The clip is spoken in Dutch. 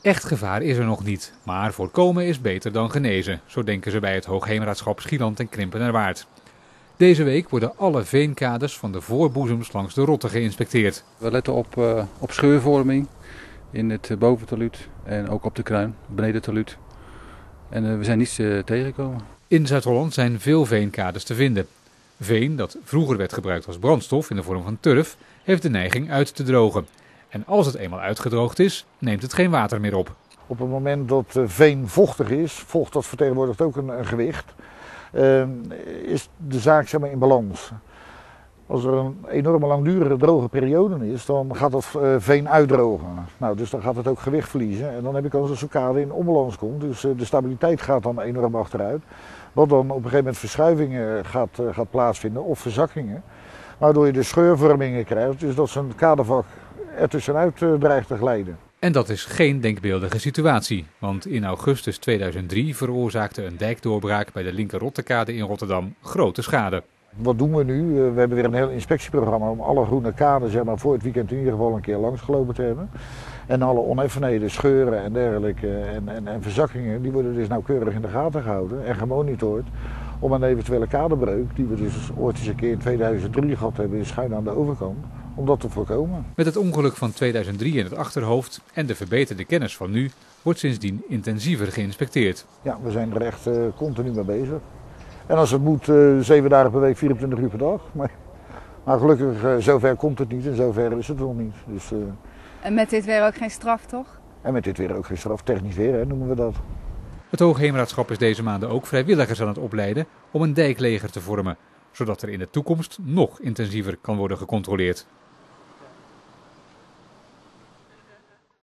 Echt gevaar is er nog niet, maar voorkomen is beter dan genezen. Zo denken ze bij het Hoogheemraadschap Schieland en Krimpenerwaard. Deze week worden alle veenkades van de voorboezems langs de Rotte geïnspecteerd. We letten op scheurvorming in het boventalud en ook op de kruin, benedentalud. En we zijn niets tegengekomen. In Zuid-Holland zijn veel veenkades te vinden. Veen, dat vroeger werd gebruikt als brandstof in de vorm van turf, heeft de neiging uit te drogen. En als het eenmaal uitgedroogd is, neemt het geen water meer op. Op het moment dat veen vochtig is, vocht dat vertegenwoordigt ook een gewicht, is de zaak zeg maar, in balans. Als er een enorme langdurige droge periode is, dan gaat dat veen uitdrogen. Nou, dus dan gaat het ook gewicht verliezen en dan heb ik als een kade in onbalans komt. Dus de stabiliteit gaat dan enorm achteruit. Wat dan op een gegeven moment verschuivingen gaat plaatsvinden of verzakkingen. Waardoor je de scheurvormingen krijgt, dus dat zo'n kadevak er tussenuit dreigt te glijden. En dat is geen denkbeeldige situatie, want in augustus 2003 veroorzaakte een dijkdoorbraak bij de Linkerrottekade in Rotterdam grote schade. Wat doen we nu? We hebben weer een heel inspectieprogramma om alle groene kaden zeg maar, voor het weekend in ieder geval een keer langsgelopen te hebben. En alle oneffenheden, scheuren en dergelijke en verzakkingen, die worden dus nauwkeurig in de gaten gehouden en gemonitord om een eventuele kadebreuk, die we dus ooit eens een keer in 2003 gehad hebben in Schuin aan de overkant, om dat te voorkomen. Met het ongeluk van 2003 in het achterhoofd en de verbeterde kennis van nu wordt sindsdien intensiever geïnspecteerd. Ja, we zijn er echt continu mee bezig. En als het moet 7 dagen per week, 24 uur per dag. Maar gelukkig, zover komt het niet en zover is het nog niet. Dus, en met dit weer ook geen straf, toch? En met dit weer ook geen straf, technisch weer hè, noemen we dat. Het Hoogheemraadschap is deze maanden ook vrijwilligers aan het opleiden om een dijkleger te vormen, zodat er in de toekomst nog intensiever kan worden gecontroleerd.